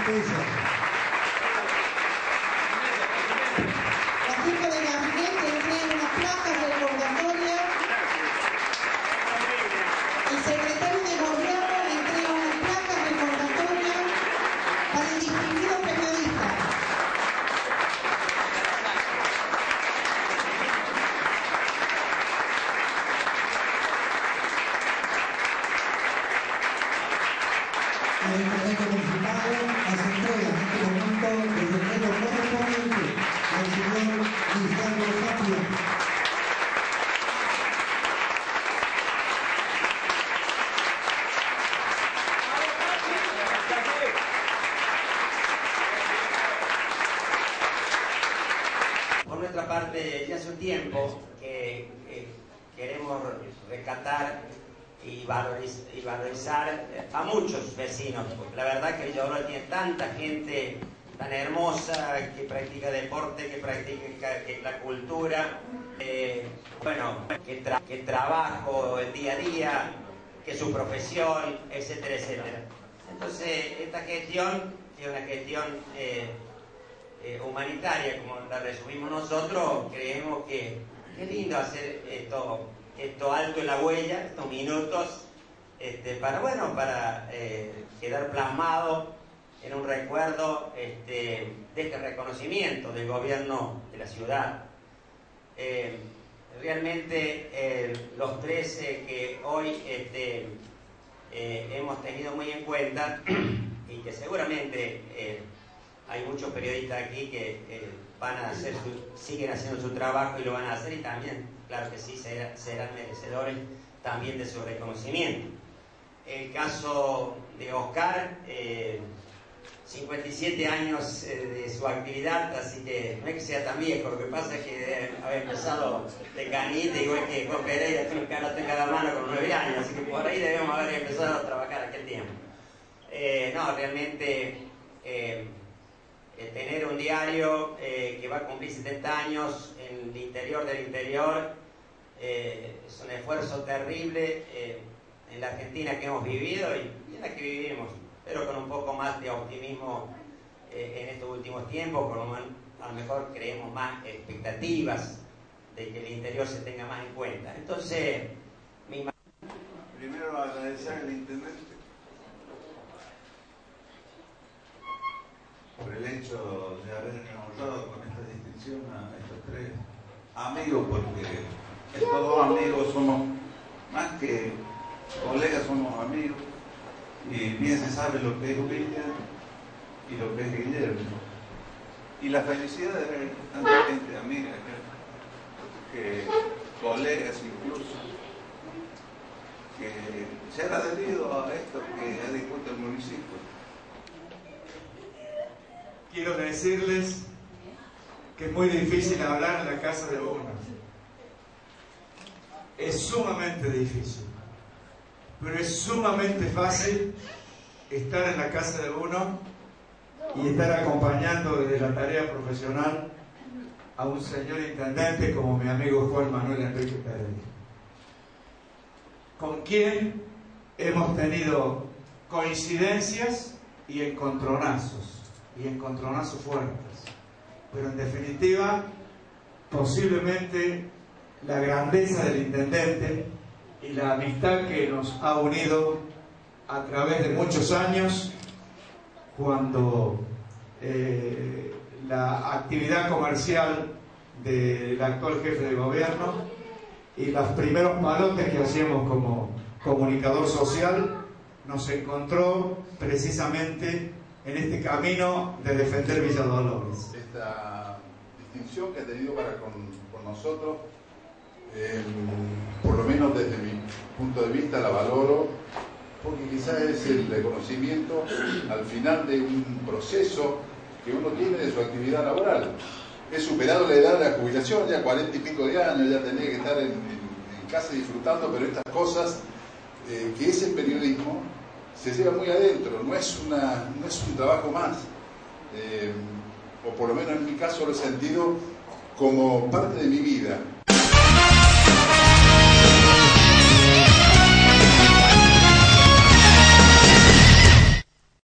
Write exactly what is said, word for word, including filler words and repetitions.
tuyo. La gente de gabinete entrega una placa recordatoria. El secretario de gobierno entrega una placa recordatoria para el distinguido periodista. El Intendente Municipal hace entrega en este momento del decreto correspondiente al señor Lisandro Tapia. Por nuestra parte, ya hace un tiempo que, que queremos rescatar y, valoriz y valorizar a muchos vecinos. La verdad que Villa Dolores tiene tanta gente tan hermosa que practica deporte, que practica que la cultura, eh, bueno, que, tra que trabajo el día a día, que su profesión, etcétera, etcétera. Entonces, esta gestión es una gestión eh, eh, humanitaria, como la resumimos nosotros. Creemos que es lindo hacer esto, esto alto en la huella, estos minutos, este, para, bueno, para eh, quedar plasmado en un recuerdo este, de este reconocimiento del gobierno de la ciudad. Eh, realmente eh, los tres eh, que hoy este, eh, hemos tenido muy en cuenta y que seguramente eh, hay muchos periodistas aquí que eh, van a hacer su, siguen haciendo su trabajo y lo van a hacer, y también, claro que sí, serán, serán merecedores también de su reconocimiento. El caso de Oscar, eh, cincuenta y siete años eh, de su actividad, así que no es que sea tan viejo, lo que pasa es que debe haber empezado de canita, igual que Juan Pereira, que ahora tenga la mano con nueve años, así que por ahí debemos haber empezado a trabajar aquel tiempo. Eh, no, realmente eh, eh, tener un diario eh, que va a cumplir setenta años en el interior del interior eh, es un esfuerzo terrible eh, en la Argentina que hemos vivido y en la que vivimos, pero con un poco más de optimismo eh, en estos últimos tiempos. Por lo menos, a lo mejor creemos más expectativas de que el interior se tenga más en cuenta. Entonces, mi... primero agradecer al intendente por el hecho de haber honrado con esta distinción a estos tres amigos, porque estos dos amigos somos más que colegas, somos amigos. Y bien se sabe lo que es William y lo que es Guillermo. Y la felicidad de ver tanta gente amiga, que, que colegas incluso, que se han adherido a esto que ha dispuesto el municipio. Quiero decirles que es muy difícil hablar en la casa de uno. Es sumamente difícil. Pero es sumamente fácil estar en la casa de uno y estar acompañando desde la tarea profesional a un señor intendente como mi amigo Juan Manuel Enrique Pereira, con quien hemos tenido coincidencias y encontronazos, y encontronazos fuertes, pero en definitiva, posiblemente la grandeza del intendente y la amistad que nos ha unido a través de muchos años, cuando eh, la actividad comercial del actual jefe de gobierno y los primeros palotes que hacíamos como comunicador social nos encontró precisamente en este camino de defender Villa Dolores. Esta distinción que ha tenido para con, con nosotros, Eh, por lo menos desde mi punto de vista la valoro, porque quizás es el reconocimiento al final de un proceso que uno tiene de su actividad laboral. He superado la edad de la jubilación, ya cuarenta y pico de años, ya tenía que estar en, en, en casa disfrutando, pero estas cosas eh, que es el periodismo se lleva muy adentro, no es, una, no es un trabajo más, eh, o por lo menos en mi caso lo he sentido como parte de mi vida.